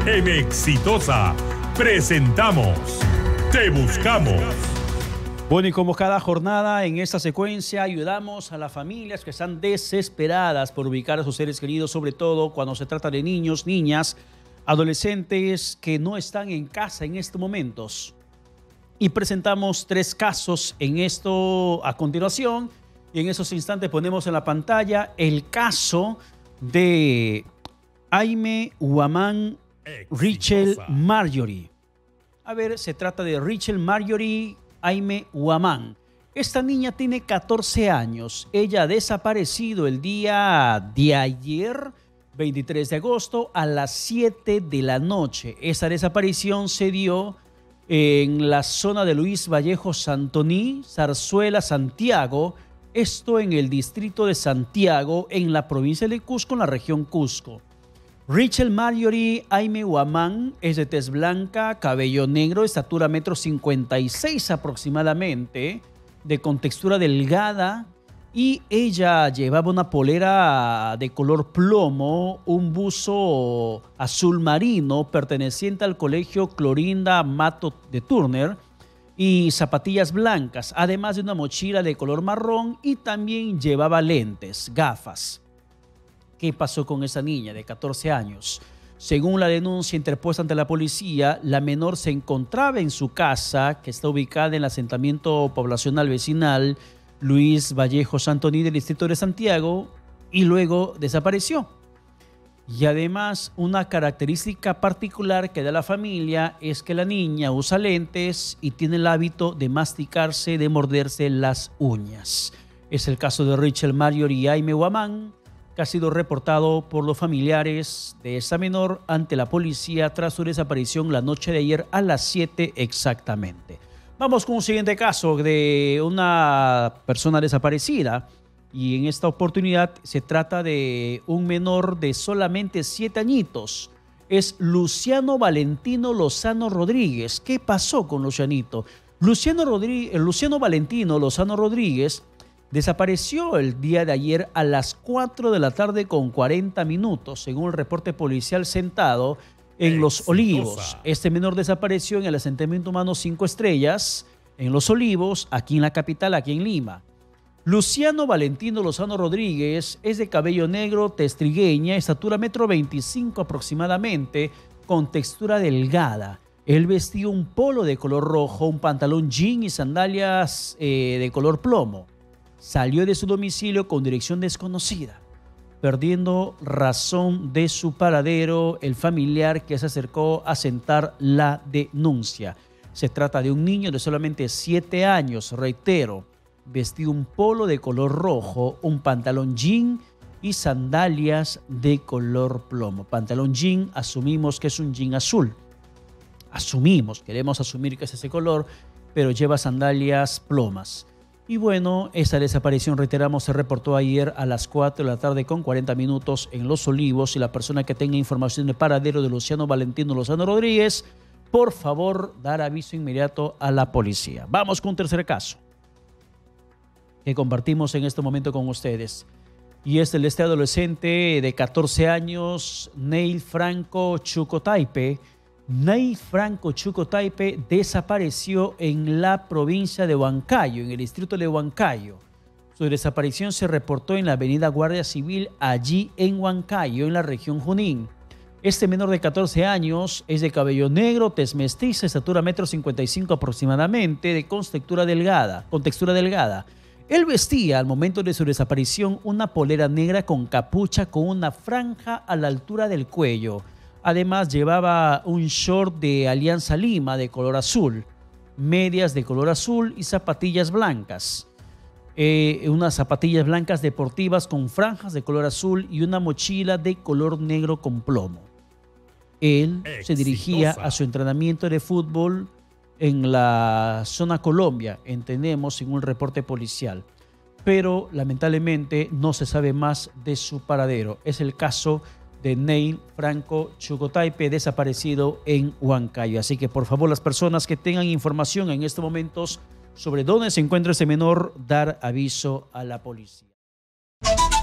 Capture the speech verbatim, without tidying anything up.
En Exitosa presentamos Te Buscamos. Bueno, y como cada jornada en esta secuencia ayudamos a las familias que están desesperadas por ubicar a sus seres queridos, sobre todo cuando se trata de niños, niñas, adolescentes que no están en casa en estos momentos. Y presentamos tres casos en esto a continuación. Y en esos instantes ponemos en la pantalla el caso de Aime Huamán Richel Marjorie. A ver, se trata de Richel Marjorie Aime Huamán. Esta niña tiene catorce años. Ella ha desaparecido el día de ayer, veintitrés de agosto, a las siete de la noche. Esa desaparición se dio en la zona de Luis Vallejo Santoní, Zarzuela, Santiago. Esto en el distrito de Santiago, en la provincia de Cusco, en la región Cusco. Richel Marjorie Aime Huamán es de tez blanca, cabello negro, estatura metro cincuenta y seis aproximadamente, de contextura delgada, y ella llevaba una polera de color plomo, un buzo azul marino perteneciente al colegio Clorinda Mato de Turner y zapatillas blancas, además de una mochila de color marrón, y también llevaba lentes, gafas. ¿Qué pasó con esa niña de catorce años? Según la denuncia interpuesta ante la policía, la menor se encontraba en su casa, que está ubicada en el asentamiento poblacional vecinal Luis Vallejo Santoní del distrito de Santiago, y luego desapareció. Y además, una característica particular que da la familia es que la niña usa lentes y tiene el hábito de masticarse, de morderse las uñas. Es el caso de Richel Marjorie Aime Huamán, que ha sido reportado por los familiares de esta menor ante la policía tras su desaparición la noche de ayer a las siete exactamente. Vamos con un siguiente caso de una persona desaparecida, y en esta oportunidad se trata de un menor de solamente siete añitos. Es Luciano Valentino Lozano Rodríguez. ¿Qué pasó con Lucianito? Luciano, Rodríguez, Luciano Valentino Lozano Rodríguez desapareció el día de ayer a las cuatro de la tarde con cuarenta minutos, según el reporte policial sentado en Los Olivos. Este menor desapareció en el asentamiento humano Cinco Estrellas, en Los Olivos, aquí en la capital, aquí en Lima. Luciano Valentino Lozano Rodríguez es de cabello negro, tez trigueña, estatura metro veinticinco aproximadamente, con textura delgada. Él vestía un polo de color rojo, un pantalón jean y sandalias eh, de color plomo. Salió de su domicilio con dirección desconocida, perdiendo razón de su paradero el familiar que se acercó a sentar la denuncia. Se trata de un niño de solamente siete años, reitero, vestido un polo de color rojo, un pantalón jean y sandalias de color plomo. Pantalón jean, asumimos que es un jean azul. Asumimos, queremos asumir que es ese color, pero lleva sandalias plomas. Y bueno, esa desaparición, reiteramos, se reportó ayer a las cuatro de la tarde con cuarenta minutos en Los Olivos, y la persona que tenga información de paradero de Luciano Valentino Lozano Rodríguez, por favor, dar aviso inmediato a la policía. Vamos con un tercer caso que compartimos en este momento con ustedes. Y es el de este adolescente de catorce años, Neil Franco Chucotaipe. Neil Franco Chucotaipe desapareció en la provincia de Huancayo, en el distrito de Huancayo. Su desaparición se reportó en la avenida Guardia Civil, allí en Huancayo, en la región Junín. Este menor de catorce años es de cabello negro, tez mestiza, estatura metro cincuenta y cinco aproximadamente, de contextura delgada, con textura delgada. Él vestía al momento de su desaparición una polera negra con capucha con una franja a la altura del cuello. Además llevaba un short de Alianza Lima de color azul, medias de color azul y zapatillas blancas. Eh, unas zapatillas blancas deportivas con franjas de color azul y una mochila de color negro con plomo. Él Exitosa. se dirigía a su entrenamiento de fútbol en la zona Colombia, entendemos, según el reporte policial. Pero lamentablemente no se sabe más de su paradero. Es el caso de Neil Franco Chucotaipe, desaparecido en Huancayo. Así que por favor, las personas que tengan información en estos momentos sobre dónde se encuentra ese menor, dar aviso a la policía.